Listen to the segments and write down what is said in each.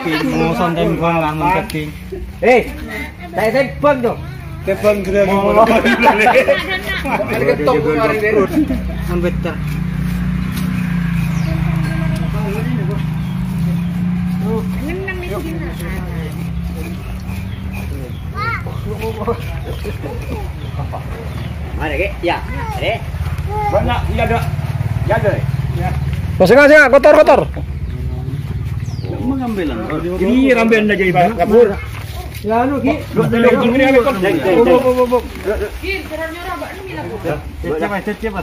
Ngoson tembang lamun keting. Saya tembang tuh. Tembang gede molo. Ada ketok kemarin deh. Mun beter. Ada ke? Ya, ada. Banyak iya ada. Ya ada. Ya. Masing-masing kotor-kotor. Mengambilan. Ini rambian aja Pak Kapur. Ya anu Ki. Cepat.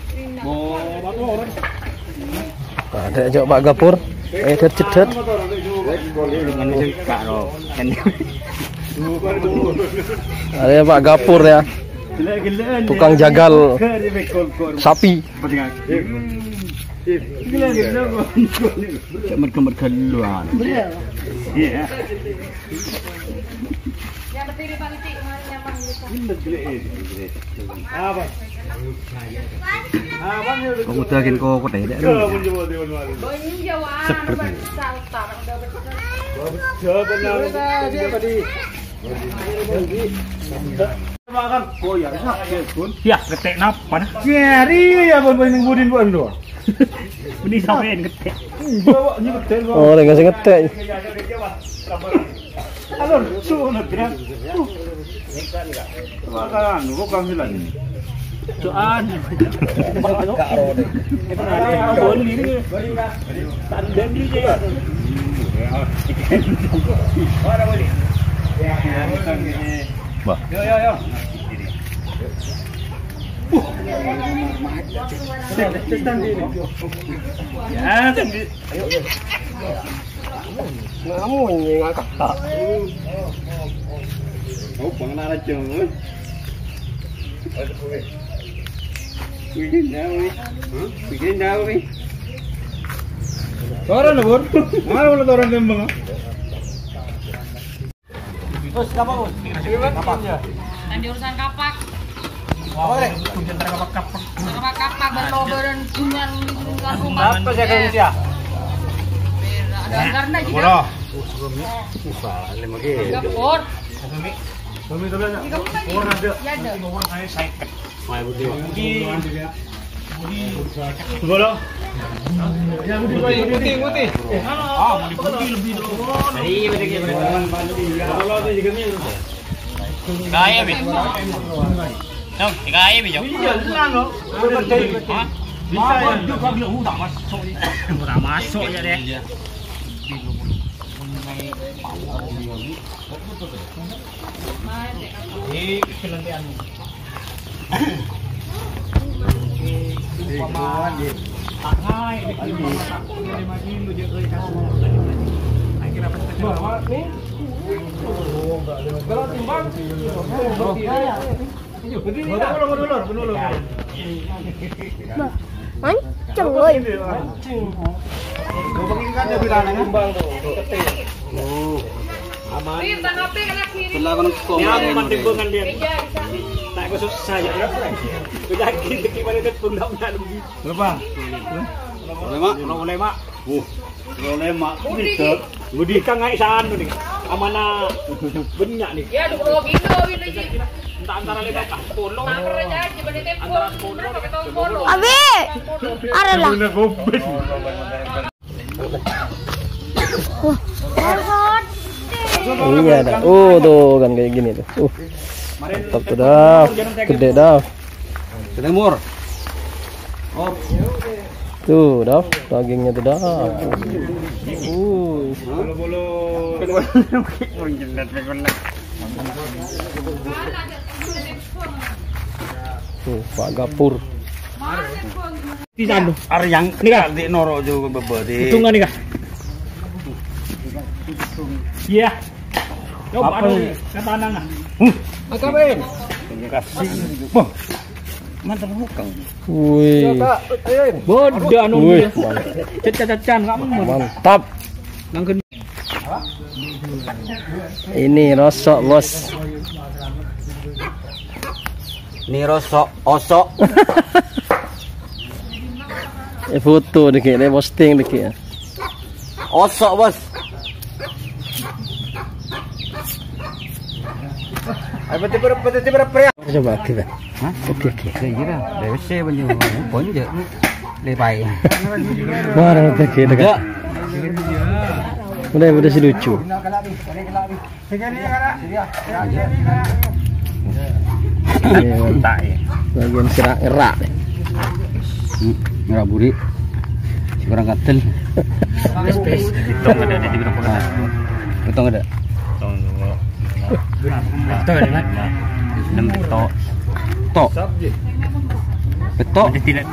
Ada aja Pak Gapur. Cedet. Ada Pak Gapur ya. Tukang jagal sapi. Kemer-kemeran. Iya. Yang berdiri panti kemarin yang apa? Kamu takin kok tidak ada. Seperti makan koyar ya ketek napa nah nyari ya bon ning budin bon do meni sampean ketek bawa nyetek Oh, enggak sing ngetek. alon suno gran makan kok kami lagi Cuan. Bah. Yo. Ya, tadi. Kamu ngakak tak. Oh, pengenalan jeng. Bikin jauh nih. Toran lah bor, mana toran tembang? Terus kapak bos? Kapak. Dan diurusan kapak. Apa deh? Kunci antara kapak. Kapak berloberan kunyan lingkungan rumah. Apa sih kalau dia? Ada anggaran aja. Bodoh. Gapur. Kami terus. Orang ada. Ya ada. Orang saya seket. Mai budi. Bodoh. Ya budi. Ah, budi lebih dulu. Iya, betul. Kalau ada juga ni. Kaya bi. Jom, kaya bi jom. Iya, senang loh. Hah? Bisa ya. Juga bilang tak masuk. Tak masuk ya deh. Ini kelantian. Tak ngai di lu je euy kasih. Akhirnya bawa ni. Kalau timbang. Begini dah. Benulur. Mancung woi. Kau begini kan dia bilang timbang tu. Aman. Rin, tanggapin anak kiri. Ni aku mantimbangan dia. Iya, bisa. Tak aku susah je. Lagi dekat mana tu pun nak lebih. Berapa? Boleh mak. Boleh mak. Budi kan ngai san tu ni. Amana banyak ni. Ya, 20 kilo ini lagi. Antara lebat ah. Tolong. Namper aja dibeli telepon. Berapa tahun polo? Abi, ada lah. Iya dah. Tuh kan kayak gini tuh. Mantap tuh dah. Gede dah. Sedemur. Tuh dah. Dagingnya tuh dah. Bolo-bolo. Tuh Pak Gapur. Di sana. Ar yang ni kah di noro juga bebedi. Hitungan ni kah? Iya. Coba anu kata nana. Akaben. Terima kasih. Boh. Mantap bukan. Wih. Bodoh anu Wih. dia. Cacan kamu. Mantap. Nangken. Ini rosok bos. Ini rosok, osok. Foto dikit, posting dikit. Osok bos. Coba kita. Hah? Oke. Saya kira BC banyak bonje. Lepai. Mana kita dekat. Udah si lucu. Bagian serak-erak. Ngerak buri. Si kurang gatel. Hitung ada di berapa? Betul ada. Betul kan? 6 betok. Tok. Betok. Ada tidak.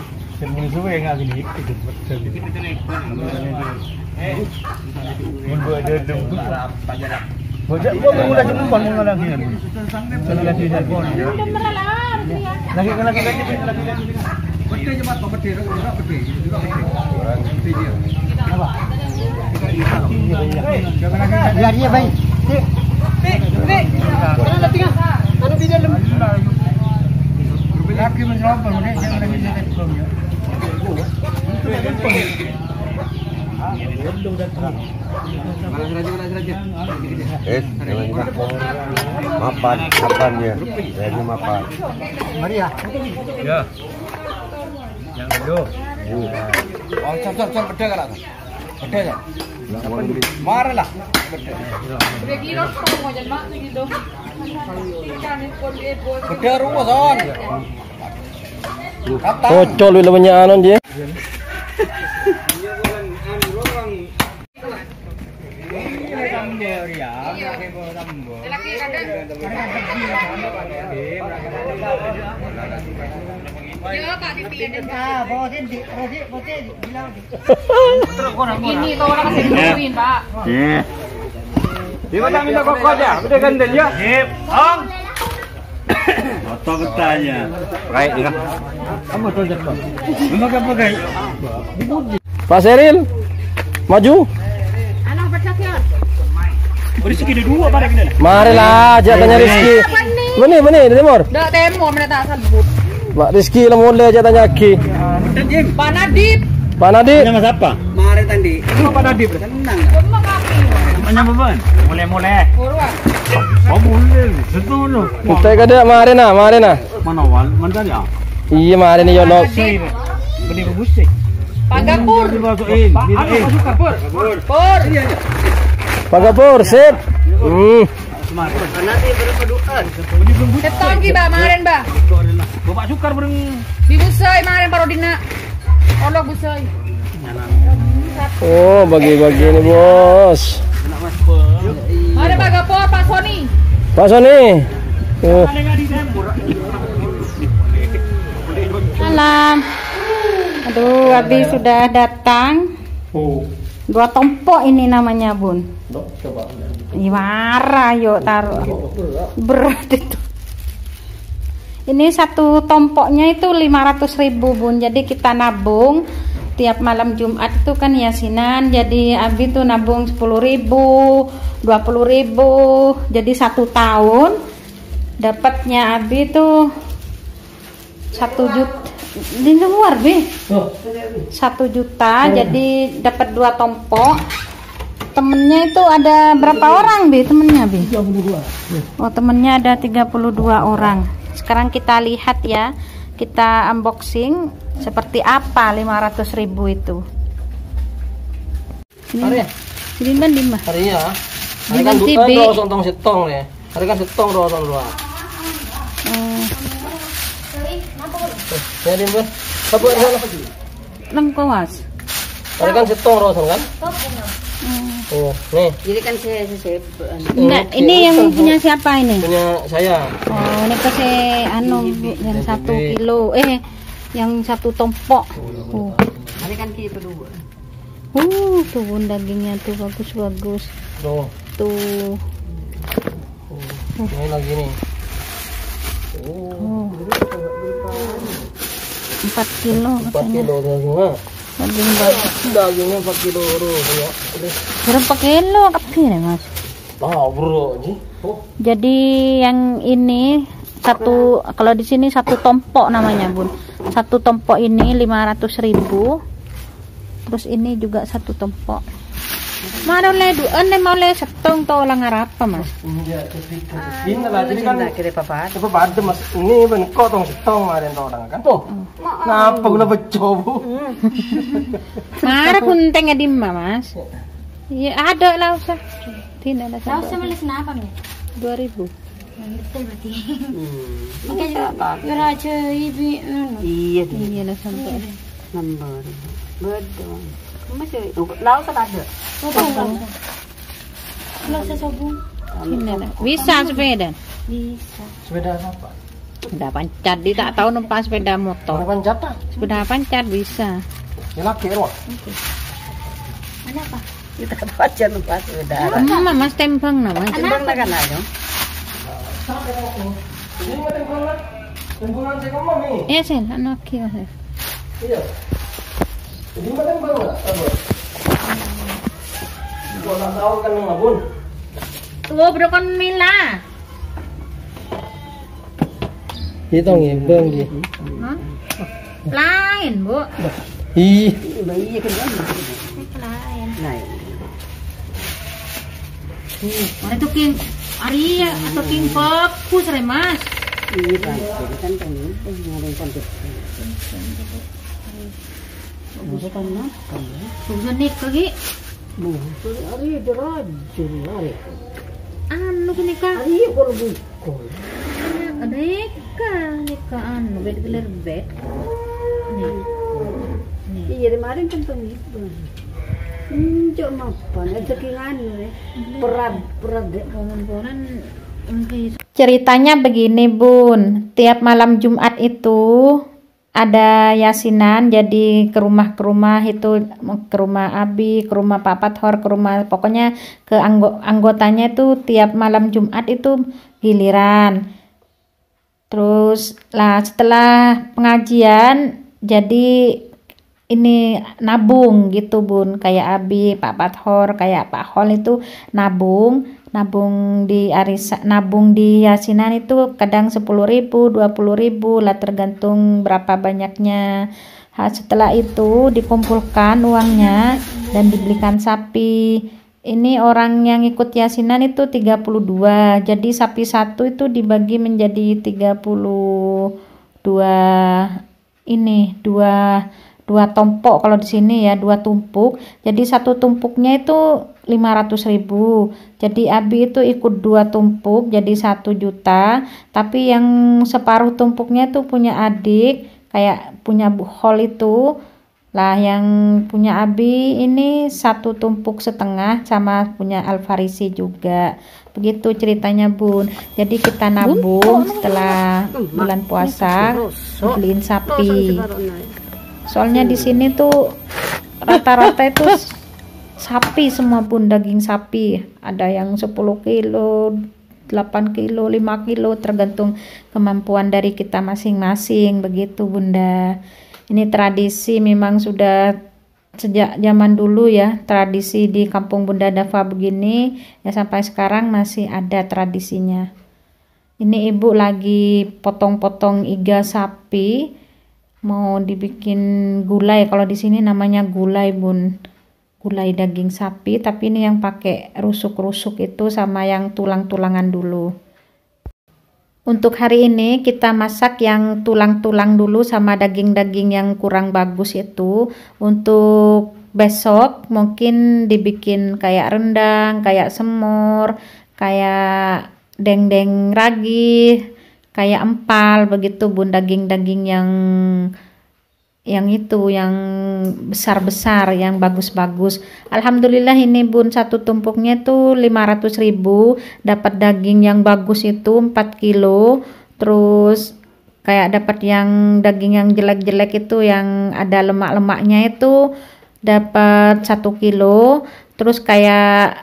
Mapan ya. Jadi mapan. Ya. Yang dulu. Oh, cocok beda kan? Beda ya. Marah lah. Udah kilo setengah aja mak gitu. Beda rumah son. Kocol lu banyak anon dia. Ini kau orang kasih duluin pak. Di mana minta kokok aja? Udah gandeng ya. Sip, Ong. Foto bertanya. Baik, ya. Kamu tuh jatuh. Memang apa guys? Pak Seril, maju. Anak bercakap. Rezeki ada 2 barang kita. Mari lah, ajak tanya Rizky. Benih, di timur. Dah temo mereka asal sebut. Pak Rizky lah mulai ajak tanya Ki. Pak Nadib. Pak Nadi. Nama siapa? Mari tadi. Apa tadi? Tenang. Cuma kaki. Namanya beban. Mulai. Purwa. Oh boleh. Setuju. Kita kada mari nah. Mana wal? Mana ya? Iya mari nih Yono. Benih rebus sih. Pak Gapur. Dimasukin. Pur. Pak Gapur, sip. Setong ki ba kemarin ba. Bapak sukar bareng. Di Busai kemarin parodina. Olok Busai. Oh, bagi-bagi nih bos. Ada Pak Gapur, Pak Sony. Pak Sony. Malam. Aduh, Abi sudah datang. 2 tompok ini namanya, Bun. Marah yuk taruh. Berat itu. Ini 1 tompoknya itu 500.000, Bun. Jadi kita nabung tiap malam Jumat itu kan yasinan. Jadi Abi tuh nabung 10.000, 20.000. Jadi 1 tahun dapatnya Abi tuh 1 juta. Di luar Bi 1 juta. Jadi dapat 2 tompok. Temennya itu ada berapa orang Bi temennya Bi? 32. Oh temennya ada 32 orang. Sekarang kita lihat ya, kita unboxing seperti apa 500.000 itu. Ini kan di mah. Hari ya. Hari kan tong setong ya. Hari kan setong dua. Jadi mbak, sabar sana. Lengkawas. Hari kan setong rosan kan? Oh, nih. Jadi kan saya enggak, ini yang punya siapa ini? Punya saya. Oh, ini kasih Bu, yang 1 kilo. Yang 1 tompok. Hari kan kita berdua. Tuh Bun, dagingnya tuh bagus. Tuh. Ini lagi nih. 4 kilo 4 kilo dagingnya. Daging bagus. Dagingnya 4 kilo ya. Berapa kilo kapir ya Mas? Bro. Jadi yang ini kalau di sini 1 tompok namanya Bun. 1 tompok ini 500.000. Terus ini juga 1 tompok. Mana le duan le mau le setong to lang apa mas? Iya, ini lah. Jadi kan kira apa mas? Ini ben kok tong setong kemarin orang kan? Oh, ngapa guna becobu? Mara kunteng edimma mas? Iya ada lah usah. Tidak ada. Tahu sama les kenapa nih? 2000. Betul berarti. Makanya biar aja ibu. Iya lah sampai. Nomor. Betul. Masih lau kan ada. Kalau saya sobung. Ini lah. Bisa sepeda. Bisa. Sepeda apa? Sepeda pancat, dia tak tahu numpak sepeda motor. Sepeda pancat ah? Sepeda pancat bisa. Ya laki loh. Mana apa? Kita baca lupa sudah. Mas tembang nama. Tembang kan aja. Ini mana tembangan saya kamu nih? Iya sen, anu aki. Iya. Jadi mana tembangan? Gua tak tahu kan ngabun. Tuh berokon mila. Hitong ya, bang dia. Lain bu. Ih, Iya kan kan. Lain. Lain. Mana tuh king Arya atau king fokus re mas. Iya kan. Kan kan ini ada kontak. Bisa kan nak? Tuh nik lagi. Ari derajat ari. Anu kini kak. Ari kalau buku. Ada nika anu bed gelar bed. Iya kemarin kan itu. Cuma apa? Ada kingan perad Boran ceritanya begini bun, tiap malam Jumat itu ada yasinan, jadi ke rumah itu, ke rumah Abi, ke rumah Pak Pathor, ke rumah pokoknya ke anggotanya itu tiap malam Jumat itu giliran. Terus lah setelah pengajian jadi ini nabung gitu bun, kayak Abi, Pak Pathor, kayak Pak Hol itu nabung di nabung di yasinan itu kadang 10.000, 20.000 lah tergantung berapa banyaknya. Setelah itu dikumpulkan uangnya dan dibelikan sapi. Ini orang yang ikut yasinan itu 32, jadi sapi satu itu dibagi menjadi 32 ini dua tompok kalau di sini ya, 2 tumpuk. Jadi satu tumpuknya itu 500.000. Jadi Abi itu ikut 2 tumpuk jadi 1 juta. Tapi yang separuh tumpuknya itu punya adik, kayak punya Bu Hol itu. Lah yang punya Abi ini 1 tumpuk setengah sama punya Alfarisi juga. Begitu ceritanya bun. Jadi kita nabung setelah bulan puasa beliin sapi. Soalnya di sini tuh rata-rata itu sapi semua bun, daging sapi. Ada yang 10 kilo, 8 kilo, 5 kilo tergantung kemampuan dari kita masing-masing begitu bunda. Ini tradisi memang sudah sejak zaman dulu ya, tradisi di kampung Bunda Dafa begini ya, sampai sekarang masih ada tradisinya. Ini ibu lagi potong-potong iga sapi, mau dibikin gulai. Kalau di sini namanya gulai bun, gulai daging sapi, tapi ini yang pakai rusuk-rusuk itu sama yang tulang-tulangan dulu. Untuk hari ini kita masak yang tulang-tulang dulu sama daging-daging yang kurang bagus itu. Untuk besok mungkin dibikin kayak rendang, kayak semur, kayak dendeng ragi, kayak empal begitu bun, daging-daging yang itu yang besar-besar, yang bagus-bagus. Alhamdulillah ini bun, 1 tumpuknya itu 500.000, dapat daging yang bagus itu 4 kilo. Terus kayak dapat yang daging yang jelek-jelek itu yang ada lemak-lemaknya itu dapat 1 kilo. Terus kayak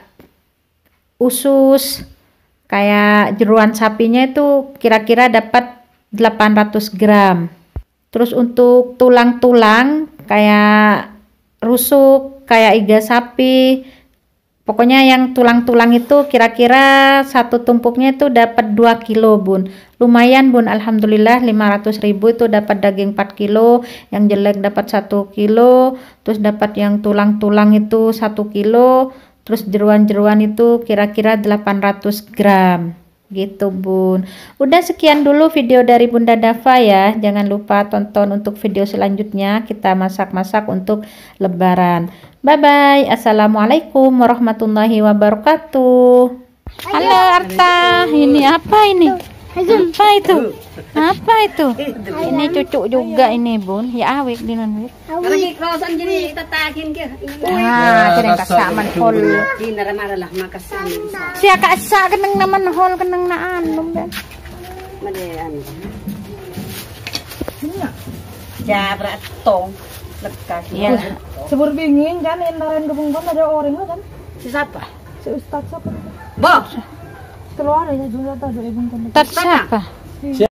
usus, kayak jeruan sapinya itu kira-kira dapat 800 gram. Terus untuk tulang-tulang kayak rusuk, kayak iga sapi, pokoknya yang tulang-tulang itu kira-kira 1 tumpuknya itu dapat 2 kilo bun. Lumayan bun, alhamdulillah 500.000 itu dapat daging 4 kilo, yang jelek dapat 1 kilo, terus dapat yang tulang-tulang itu 1 kilo, Terus jeruan-jeruan itu kira-kira 800 gram. Gitu Bun. Udah sekian dulu video dari Bunda Dava ya. Jangan lupa tonton untuk video selanjutnya. Kita masak-masak untuk lebaran. Bye bye. Assalamualaikum warahmatullahi wabarakatuh. Halo Arta. Ini apa ini? Apa itu? Apa itu? Ini cucu juga ini Bun. Ya awik di non. Lagi krosan jadi kita takin ke. Kira kasaman hol. Di marah-marah makasan. Siya kasa kenang naman hol kenang naan ben. Madean. Jabra tong lekas. Iya. Sebur bingin kan entaran gebung ada orang kan? Si siapa? Si Ustaz siapa? Bos. Keluar ya juga tadi ibung kan. Tat siapa?